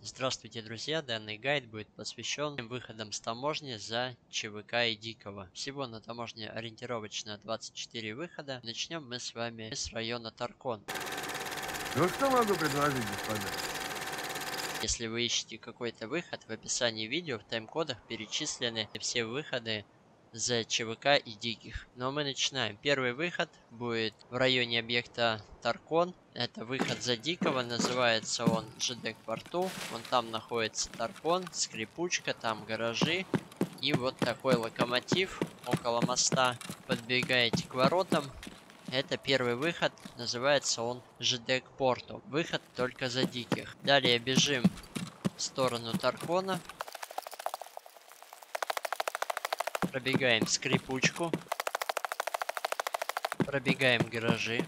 Здравствуйте, друзья! Данный гайд будет посвящен выходам с таможни за ЧВК и Дикого. Всего на таможне ориентировочно 24 выхода. Начнем мы с вами с района Таркон. Ну что могу предложить, господа? Если вы ищете какой-то выход, в описании видео в тайм-кодах перечислены все выходы за ЧВК и Диких. Но мы начинаем. Первый выход будет в районе объекта Таркон. Это выход за Дикого, называется он ЖД к порту. Вон там находится Таркон, скрипучка, там гаражи. И вот такой локомотив около моста. Подбегаете к воротам. Это первый выход, называется он ЖД к порту. Выход только за Диких. Далее бежим в сторону Таркона. Пробегаем скрипучку. Пробегаем гаражи.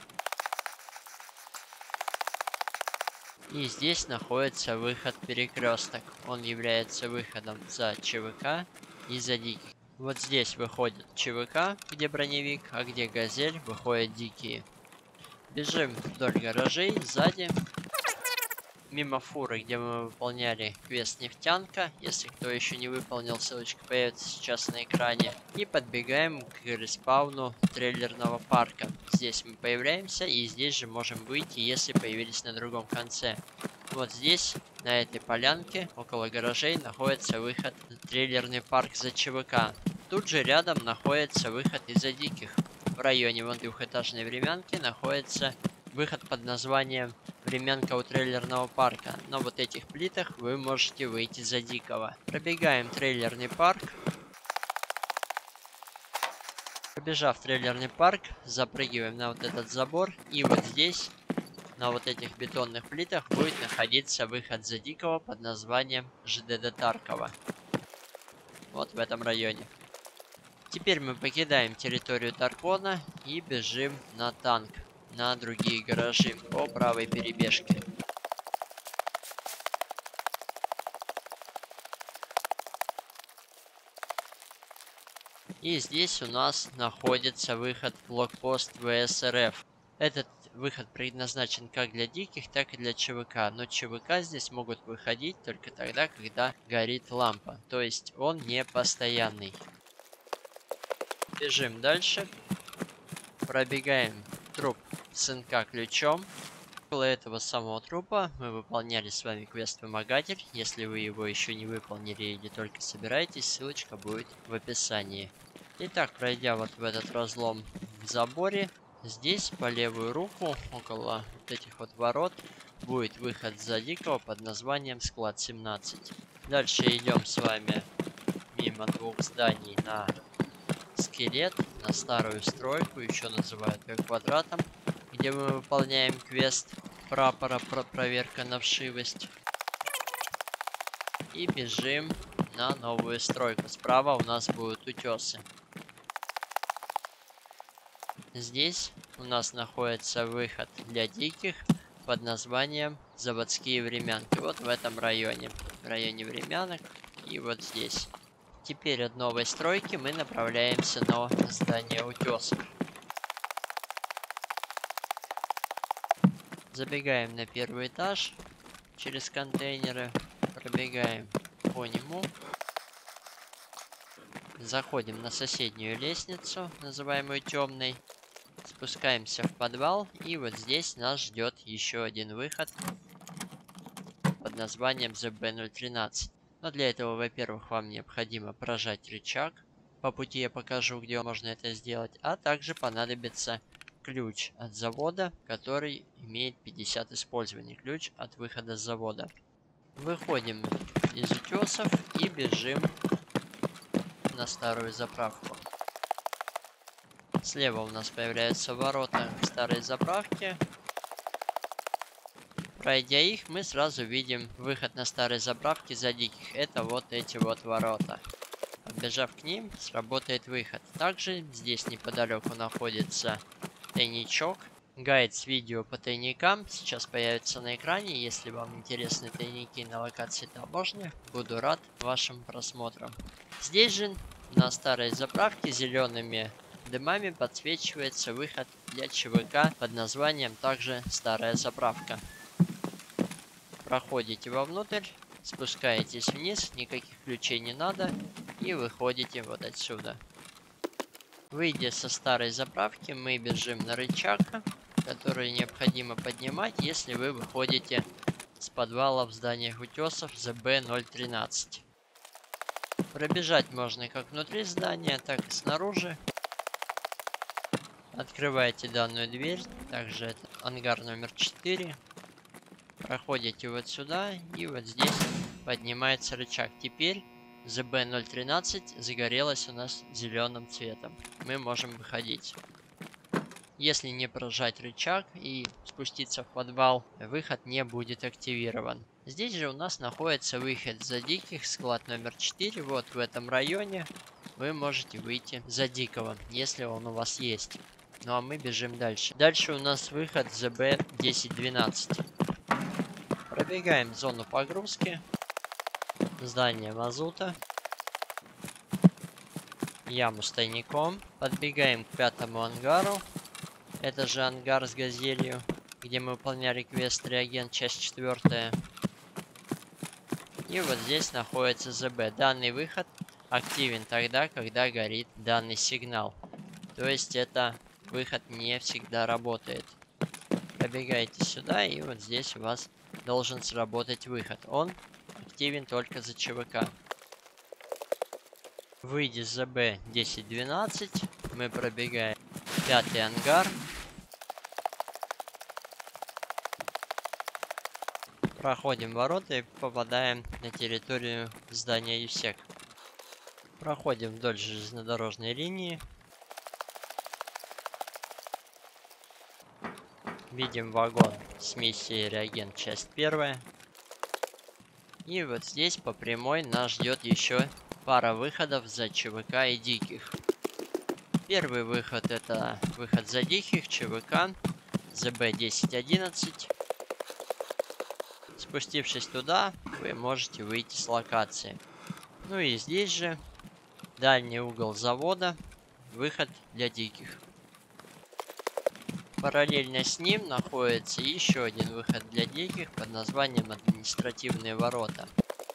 И здесь находится выход перекресток. Он является выходом за ЧВК и за Диких. Вот здесь выходит ЧВК, где броневик, а где газель, выходят Дикие. Бежим вдоль гаражей, сзади. Мимо фуры, где мы выполняли квест нефтянка. Если кто еще не выполнил, ссылочка появится сейчас на экране. И подбегаем к респауну трейлерного парка. Здесь мы появляемся, и здесь же можем выйти, если появились на другом конце. Вот здесь, на этой полянке, около гаражей, находится выход в трейлерный парк за ЧВК. Тут же рядом находится выход из-за Диких. В районе вон двухэтажной времянки находится выход под названием времянка у трейлерного парка. На вот этих плитах вы можете выйти за Дикого. Пробегаем трейлерный парк. Пробежав трейлерный парк, запрыгиваем на вот этот забор. И вот здесь, на вот этих бетонных плитах, будет находиться выход за Дикого под названием ЖД Таркова. Вот в этом районе. Теперь мы покидаем территорию Таркона и бежим на танк. На другие гаражи по правой перебежке. И здесь у нас находится выход в блокпост ВСРФ. Этот выход предназначен как для Диких, так и для ЧВК. Но ЧВК здесь могут выходить только тогда, когда горит лампа. То есть он не постоянный. Бежим дальше. Пробегаем труп СНК ключом. Около этого самого трупа мы выполняли с вами квест Вымогатель. Если вы его еще не выполнили или только собираетесь, ссылочка будет в описании. Итак, пройдя вот в этот разлом в заборе, здесь по левую руку, около вот этих вот ворот, будет выход за Дикого под названием Склад 17. Дальше идем с вами мимо двух зданий на Скелет, на старую стройку, еще называют ее квадратом, где мы выполняем квест прапора проверка на вшивость. И бежим на новую стройку. Справа у нас будут утесы. Здесь у нас находится выход для Диких под названием Заводские времянки. Вот в этом районе. В районе времянок и вот здесь. Теперь от новой стройки мы направляемся на здание утесов. Забегаем на первый этаж через контейнеры, пробегаем по нему, заходим на соседнюю лестницу, называемую темной, спускаемся в подвал, и вот здесь нас ждет еще один выход под названием ZB013. Но для этого, во-первых, вам необходимо прожать рычаг. По пути я покажу, где можно это сделать. А также понадобится ключ от завода, который имеет 50 использований. Ключ от выхода с завода. Выходим из утесов и бежим на старую заправку. Слева у нас появляются ворота к старой заправке. Пройдя их, мы сразу видим выход на старой заправке за Диких. Это вот эти вот ворота. Подбежав к ним, сработает выход. Также здесь неподалеку находится тайничок. Гайд с видео по тайникам сейчас появится на экране. Если вам интересны тайники на локации таможни, буду рад вашим просмотрам. Здесь же на старой заправке зелеными дымами подсвечивается выход для ЧВК под названием также старая заправка. проходите вовнутрь, спускаетесь вниз, никаких ключей не надо, и выходите вот отсюда. Выйдя со старой заправки, мы бежим на рычаг, который необходимо поднимать, если вы выходите с подвала в зданиях утесов ЗБ-013. Пробежать можно как внутри здания, так и снаружи. Открываете данную дверь, также это ангар номер 4. Проходите вот сюда, и вот здесь поднимается рычаг. Теперь ЗБ-013 загорелась у нас зеленым цветом. Мы можем выходить. Если не прожать рычаг и спуститься в подвал, выход не будет активирован. Здесь же у нас находится выход за диких, склад номер 4. Вот в этом районе вы можете выйти за дикого, если он у вас есть. Ну а мы бежим дальше. Дальше у нас выход ЗБ-1012. Пробегаем зону погрузки. Здание мазута. Яму с тайником. Подбегаем к 5-му ангару. Это же ангар с газелью, где мы выполняли квест реагент, часть 4. И вот здесь находится ЗБ. Данный выход активен тогда, когда горит данный сигнал. То есть это выход не всегда работает. Пробегаете сюда, и вот здесь у вас должен сработать выход. Он активен только за ЧВК. Выйдя с ЗБ 1012, мы пробегаем 5-й ангар. Проходим ворота и попадаем на территорию здания ЮСЕК. Проходим вдоль железнодорожной линии. Видим вагон с миссией реагент, часть 1. И вот здесь по прямой нас ждет еще пара выходов за ЧВК и диких. Первый выход — это выход за диких, ЧВК, ЗБ-1011. Спустившись туда, вы можете выйти с локации. Ну и здесь же дальний угол завода, выход для диких. Параллельно с ним находится еще один выход для диких под названием административные ворота.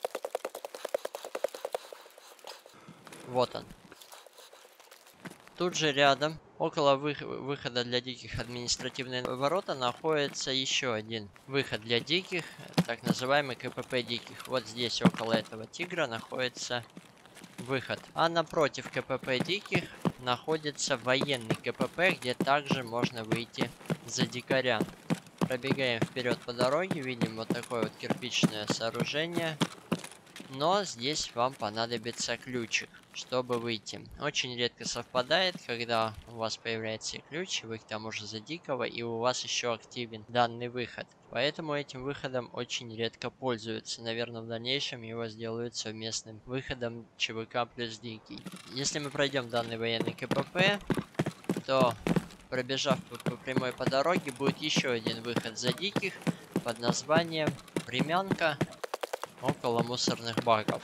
Вот он. Тут же рядом, около выхода для диких административные ворота, находится еще один выход для диких, так называемый КПП диких. Вот здесь около этого тигра находится выход. А напротив КПП диких находится военный КПП, где также можно выйти за дикаря. Пробегаем вперед по дороге, видим вот такое вот кирпичное сооружение. Но здесь вам понадобится ключик, чтобы выйти. Очень редко совпадает, когда у вас появляется ключ, вы к тому же за дикого, и у вас еще активен данный выход. Поэтому этим выходом очень редко пользуются. Наверное, в дальнейшем его сделают совместным выходом ЧВК плюс дикий. Если мы пройдем данный военный КПП, то, пробежав по прямой по дороге, будет еще один выход за диких под названием Времянка, около мусорных баков.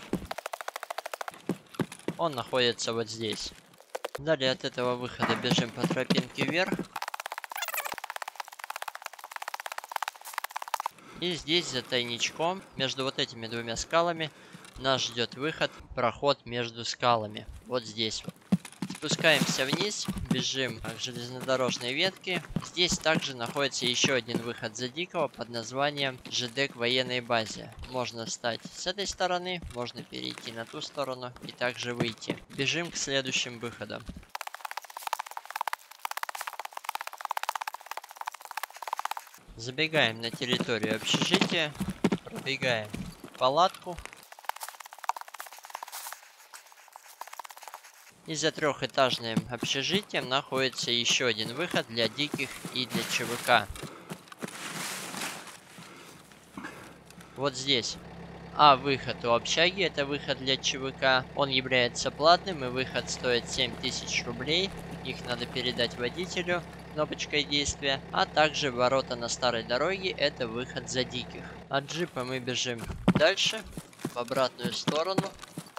Он находится вот здесь. Далее от этого выхода бежим по тропинке вверх. И здесь за тайничком, между вот этими двумя скалами, нас ждет выход, проход между скалами. Вот здесь вот. Спускаемся вниз, бежим к железнодорожной ветке. Здесь также находится еще один выход за дикого под названием ЖД к военной базе. Можно встать с этой стороны, можно перейти на ту сторону и также выйти. Бежим к следующим выходам. Забегаем на территорию общежития, пробегаем палатку. И за трехэтажным общежитием находится еще один выход для диких и для ЧВК. Вот здесь. А выход у общаги — это выход для ЧВК. Он является платным, и выход стоит 7000 рублей. Их надо передать водителю кнопочкой действия. А также ворота на старой дороге — это выход за диких. От джипа мы бежим дальше, в обратную сторону.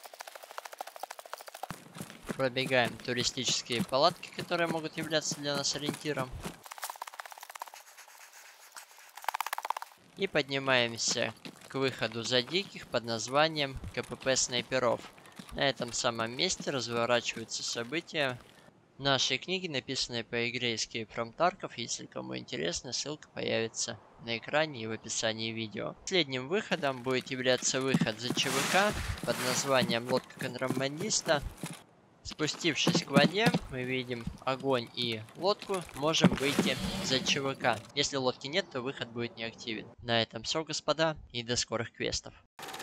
Пробегаем туристические палатки, которые могут являться для нас ориентиром. И поднимаемся к выходу за диких под названием КПП Снайперов. На этом самом месте разворачиваются события нашей книги, написанной по игре Escape from Tarkov. Если кому интересно, ссылка появится на экране и в описании видео. Последним выходом будет являться выход за ЧВК под названием Лодка контрабандиста. Спустившись к воде, мы видим огонь и лодку, можем выйти за ЧВК. Если лодки нет, то выход будет неактивен. На этом все, господа, и до скорых квестов.